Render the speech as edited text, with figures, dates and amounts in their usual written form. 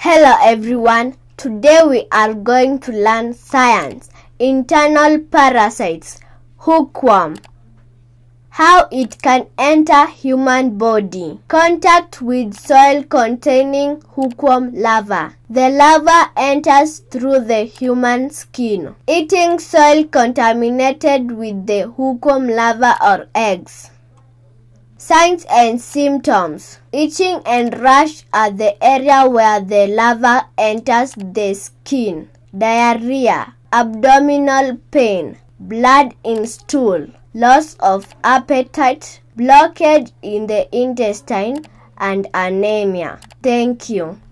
Hello everyone, today we are going to learn science, internal parasites, hookworm, how it can enter human body, contact with soil containing hookworm larva. The larva enters through the human skin, eating soil contaminated with the hookworm larva or eggs. Signs and symptoms. Itching and rash at the area where the larva enters the skin. Diarrhea, abdominal pain, blood in stool, loss of appetite, blockage in the intestine, and anemia. Thank you.